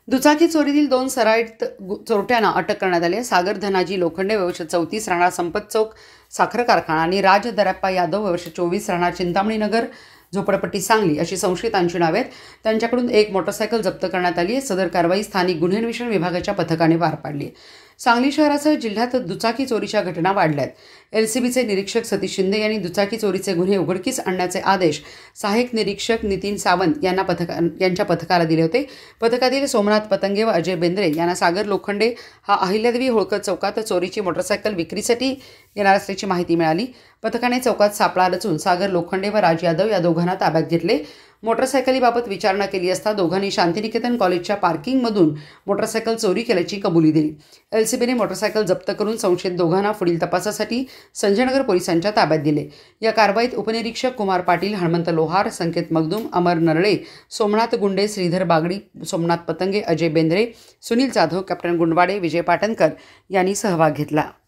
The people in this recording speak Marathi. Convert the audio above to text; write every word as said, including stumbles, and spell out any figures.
दुचाकी चोरीतील दोन सराईत गु- चोरट्यांना अटक करण्यात आली आहे. सागर धनाजी लोखंडे वयोवर्ष चौतीस राहणार संपत चौक साखर कारखाना आणि राज दराप्पा यादव वयोवर्ष चोवीस राहणार चिंतामणी नगर झोपडपट्टी सांगली अशी संशयितांची नावे आहेत. त्यांच्याकडून एक मोटरसायकल जप्त करण्यात आली आहे. सदर कारवाई स्थानिक गुन्हे अन्वेषण विभागाच्या पथकाने पार पाडली आहे. सांगली शहरासह जिल्ह्यात दुचाकी चोरीच्या घटना वाढल्या आहेत. एलसीबीचे निरीक्षक सतीश शिंदे यांनी दुचाकी चोरीचे गुन्हे उघडकीस आणण्याचे आदेश सहाय्यक निरीक्षक नितीन सावंत यांना पथका यांच्या पथकाला दिले होते. पथकातील सोमनाथ पतंगे व अजय बेंद्रे यांना सागर लोखंडे हा अहिल्यादेवी होळकर चौकात चोरीची मोटरसायकल विक्रीसाठी येणार असल्याची माहिती मिळाली. पथकाने चौकात सापळा रचून सागर लोखंडे व राज यादव या दोघांना ताब्यात घेतले. मोटरसायकलीबाबत विचारणा केली असता दोघांनी शांतिनिकेतन कॉलेजच्या पार्किंगमधून मोटरसायकल चोरी केल्याची कबुली दिली. एलसीबीने मोटरसायकल जप्त करून संशयित दोघांना पुढील तपासासाठी संजयनगर पोलिसांच्या ताब्यात दिले. या कारवाईत उपनिरीक्षक कुमार पाटील, हनुमंत लोहार, संकेत मगदूम, अमर नरळे, सोमनाथ गुंडे, श्रीधर बागडी, सोमनाथ पतंगे, अजय बेंद्रे, सुनील जाधव, कॅप्टन गुंडवाडे, विजय पाटणकर यांनी सहभाग घेतला.